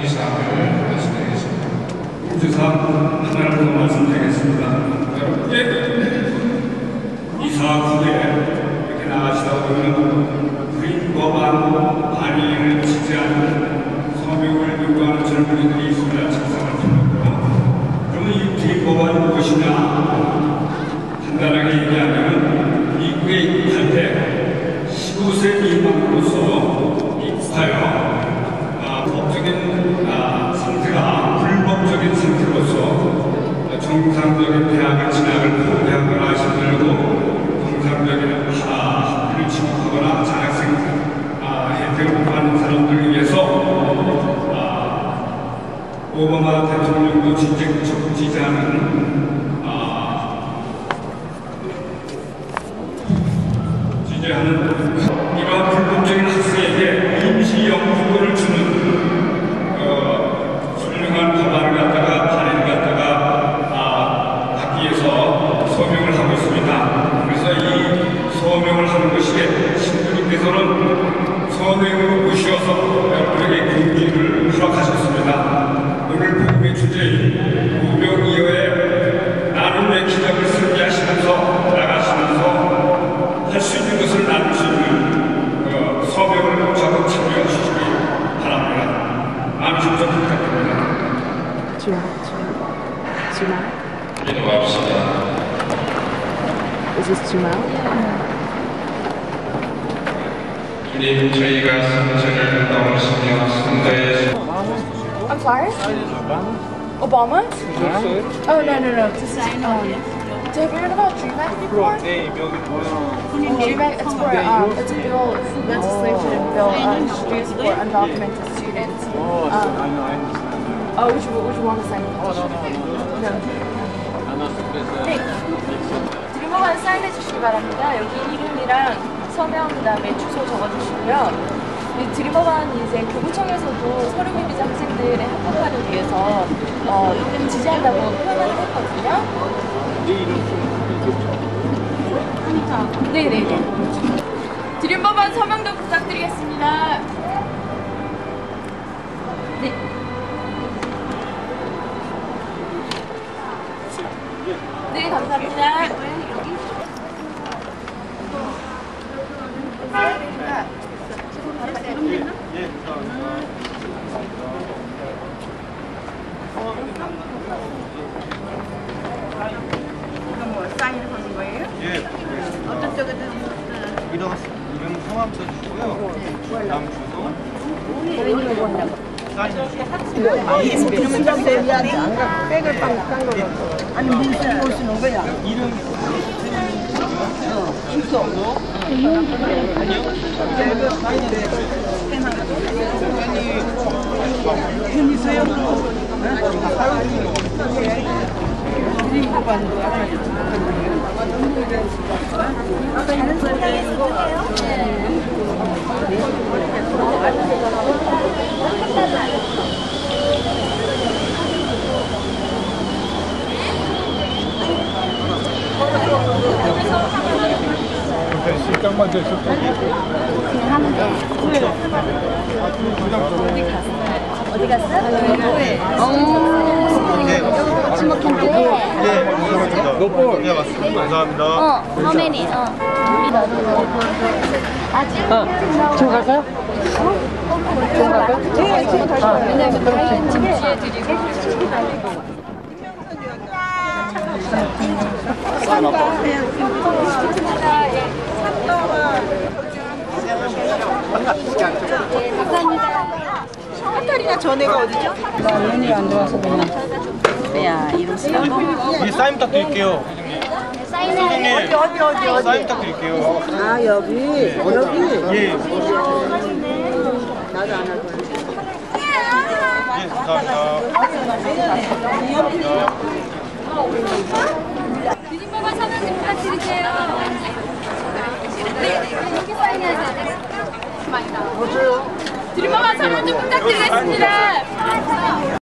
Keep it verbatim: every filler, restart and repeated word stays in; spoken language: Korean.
공지사항을 말씀드리겠습니다. 공지사항 하나를 더 말씀드리겠습니다. 여러분께 이사 후에 이렇게 나가시다 보면 구인법안 반의를 지지하는 서명을 요구하는 젊은이들이 있습니다. 책상을 들고요. 그러면 이 구인법안이 무엇이냐? 간단하게 얘기하면 미국에 입국할 때 십오 세 미만으로서 입국하여 아, 법적인 아, 상태가 불법적인 상태로서 정상적인 대학을 진학을 포기하거나 힘들고 정상적인 아, 학비를 지급하거나 장학생 아, 혜택을 못 받는 사람들을 위해서 아, 오바마 대통령도 적극 지지하는 아, 지지하는 이러한 불법적인 학생에게 임시 영주권을 주는 어, 훌륭한 법안을 갖다가 발의를 갖다가 아, 하기 위해서 서명을 하고 있습니다. 그래서 이 서명을 하는 것이 신부님께서는 서명으로 모셔서 여러분에게 공지를 허락하셨습니다. 오늘 복음의 주제인 오병이어의 나눔의 기적을 설계하시면서 나가시면서 할 수 있는 것을 나눌 수 있는 어, 서명을 적극 참여해 주시기 바랍니다. 많으셔서 부탁드립니다. 주마, 주마, 주마. 기도합시다. Is this 주마? 주님, 저희가 성전을 넘으시며 성도의 I'm sorry? Obama? Oh, no, no, no. This is, um, have you heard about Dream Act before? Oh, Dream Act, it's for, um, it's a bill, legislation bill uh, introduced for undocumented students. Um, oh, would you, would you want to sign it? Oh, no, no, no. 네. 드림법안 사인해 주시기 바랍니다. 여기 이름이랑 서명, 그 다음에 주소 적어주시고요. 이 드림법안이 이제 교구청에서도 서류미 비자 학생들의 합법화를 위해서 어, 지지한다고 표현을 했거든요. 네네네. 드림법안 서명도 부탁드리겠습니다. 네. 네, 감사합니다. 이건 뭐 사인을 하는 거예요? 예. 어떤 쪽에도 이름, 이름 성함 써주시고요. 다음 주소. 사인. 이름은 좀 대비하지 않가 백을 딴 거로 아니 무슨 뭘 쓰는 거야? 이름. 주소. 아니요. 편히 써요. 다른 세상에 쓰세요? 실장만 됐을 때. 그냥 하면 돼. 어디 갔어? 네. 같이 먹힌대. 예, 감사합니다. 노볼. 예, 맞습니다. 감사합니다. 어, how many? 어. 아직? 어. 지금 갈까요? 지금 갈까요? 네, 지금 갈까요? 왜냐면 저희는 집지에 드리고. 카타리나 전에가 어디죠? 나 눈이 안 좋아서 그냥. 야, 이름 쓰라고? 이 사인 부탁드릴게요. 사인해. 어디 어디 어디 어디? 사인 부탁드릴게요. 아 여기 여기. 예. 나도 안 할 거야. 예, 감사합니다. 드림법안 서명 좀 부탁드릴게요. 네, 여기 사인해야 돼. 많이 나와. 드림법안 서명 좀 부탁드리겠습니다.